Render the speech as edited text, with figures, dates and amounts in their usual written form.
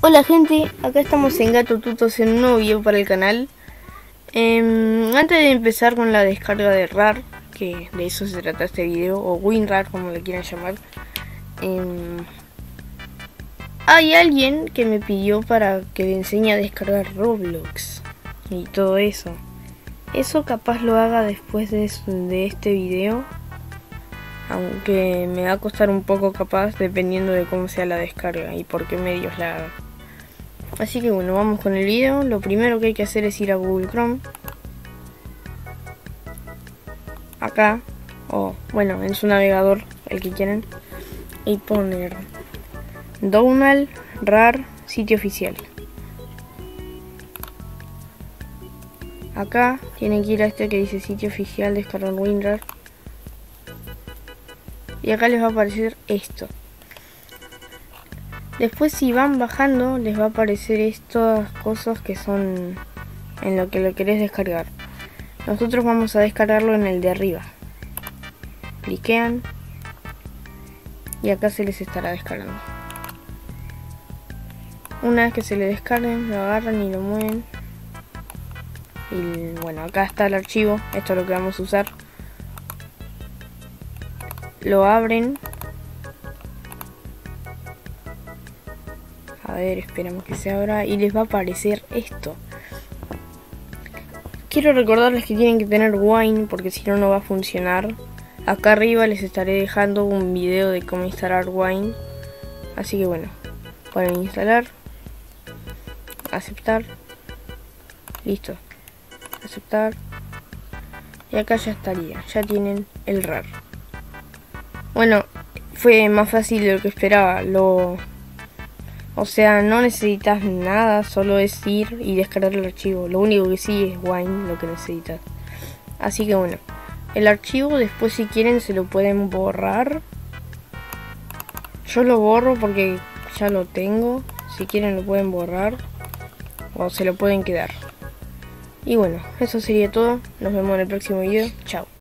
Hola gente, acá estamos en Gato Tutos en un nuevo video para el canal. Antes de empezar con la descarga de RAR, que de eso se trata este video, o WinRAR como le quieran llamar, hay alguien que me pidió para que le enseñe a descargar Roblox y todo eso. Eso capaz lo haga después de este video, aunque me va a costar un poco capaz dependiendo de cómo sea la descarga y por qué medios la haga. Así que bueno, vamos con el video. Lo primero que hay que hacer es ir a Google Chrome. Acá, o bueno, en su navegador, el que quieren. Y poner Downal RAR sitio oficial. Acá tienen que ir a este que dice sitio oficial, descargar WinRAR. Y acá les va a aparecer esto. Después si van bajando les va a aparecer estas cosas que son en lo que lo querés descargar. Nosotros vamos a descargarlo en el de arriba. Cliquean y acá se les estará descargando. Una vez que se le descarguen, lo agarran y lo mueven. Y bueno, acá está el archivo, esto es lo que vamos a usar. Lo abren. A ver, esperamos que se abra y les va a aparecer esto. Quiero recordarles que tienen que tener Wine porque si no, no va a funcionar. Acá arriba les estaré dejando un video de cómo instalar Wine. Así que bueno, pueden instalar, aceptar, listo, aceptar. Y acá ya estaría, ya tienen el RAR. Bueno, fue más fácil de lo que esperaba. O sea, no necesitas nada, solo es ir y descargar el archivo. Lo único que sí es Wine lo que necesitas. Así que bueno, el archivo después si quieren se lo pueden borrar. Yo lo borro porque ya lo tengo. Si quieren lo pueden borrar o se lo pueden quedar. Y bueno, eso sería todo. Nos vemos en el próximo video. Chao.